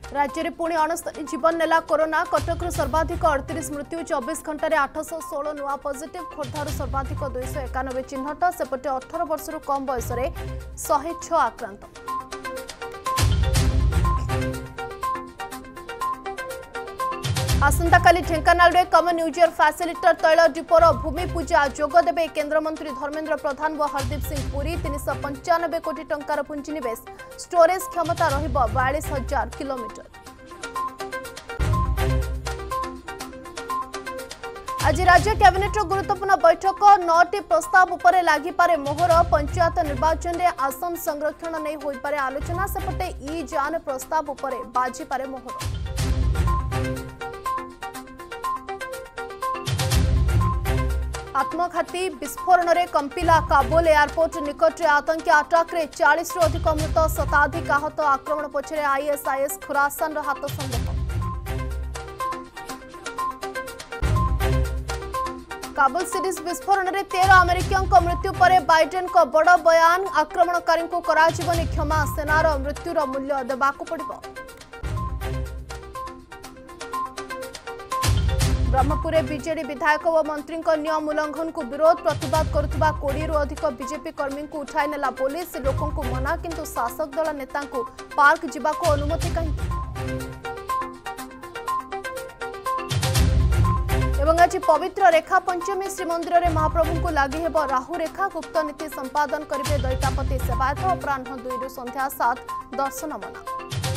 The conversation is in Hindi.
राज्य में पुणी अणस्तरी जीवन नेला कोरोना। कटक सर्वाधिक 38 मृत्यु 24 घंटे 816 नुआ पॉजिटिव। खोर्धार सर्वाधिक 291 चिन्हट। सेपटे 18 वर्ष कम बयस 106 आक्रांत। आसंता काली ढेंकानाल रे कमन यूजर फैसिलिटर तैल डिपोर भूमि पूजा जोगदेवे केन्द्रमंत्री धर्मेन्द्र प्रधान व हरदीप सिंह पुरी। 395 कोटी टंकार पुंजीनिवेश। स्टोरेज क्षमता रहिब 42,000 किलोमीटर। आज राज्य कैबिनेट गुरुत्वपूर्ण बैठक। 9टी प्रस्ताव उपरे लागिपारे मोहर। पंचायत निर्वाचन में आसन संरक्षण नहीं होई पारे आलोचना। सेपटे ई जान प्रस्ताव उपरे बाजिपारे मोहर। आत्मघाती विस्फोरण में कंपिला काबुल एयरपोर्ट निकट में आतंकी अटैक रे 40 रु अधिक मृत 27 आहत। आक्रमण पछरे आईएसआईएस खुरासान हाथ संदेह। काबुल सीरीज विस्फोरण में 13 अमेरिकियों मृत्यु पर बाइडेन को बड़ बयान। आक्रमणकारी को कराजीवनी क्षमा। सेनार मृत्युर मूल्य देबाकू पड़िबो। ब्रह्मपुर बीजेडी विधायक व मंत्री नियम उल्लंघन को विरोध प्रतिवाद करुवा 20 रु अधिक बीजेपी कर्मी को उठाई नेला पुलिस। लोकों को मना किंतु शासक दल नेता पार्क जावाक अनुमति कहीं। आज पवित्र रेखा पंचमी श्रीमंदिर में महाप्रभु को लगी हेब राहु रेखा। गुप्त नीति संपादन करेंगे दैतापति सेवायत। अपराह 2 रु संध्या 7 दर्शन मना।